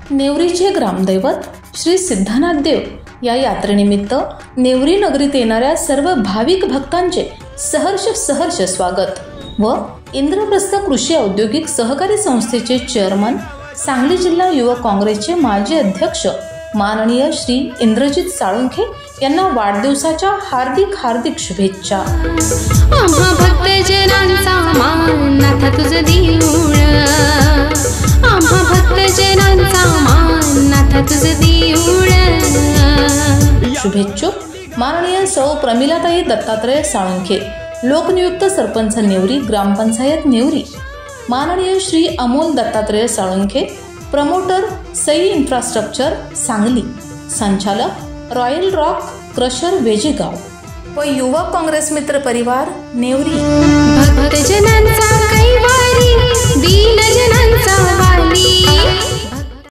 नेवरीचे ग्रामदैवत श्री सिद्धनाथ देव या यात्रेनिमित्त नेवरी नगरीत येणाऱ्या सर्व भाविक भक्तांचे सहर्ष स्वागत व इंद्रप्रस्थ कृषी औद्योगिक सहकारी संस्थेचे चेअरमन, सांगली जिल्हा युवक काँग्रेसचे माजी अध्यक्ष माननीय श्री इंद्रजित साळुंखे यांना वाढदिवसाच्या हार्दिक शुभेच्छा। आम्हा भक्तजनांचा मान नाथा तुझं देऊळ, आम्हा भक्तजनांचा मान नाथा तुझं देऊळ। शुभेच्छुक माननीय सौ प्रमिलाताई दत्तात्रय साळुंखे, लोकनियुक्त सरपंच नेवरी ग्रामपंचायत नेवरी, माननीय श्री अमोल दत्तात्रय साळुंखे, प्रमोटर सई इन्फ्रास्ट्रक्चर सांगली, संचालक रॉयल रॉक क्रशर वेजेगाव व युवक काँग्रेस मित्र परिवार नेवरी। भक्तजनांचा कैवारी दीन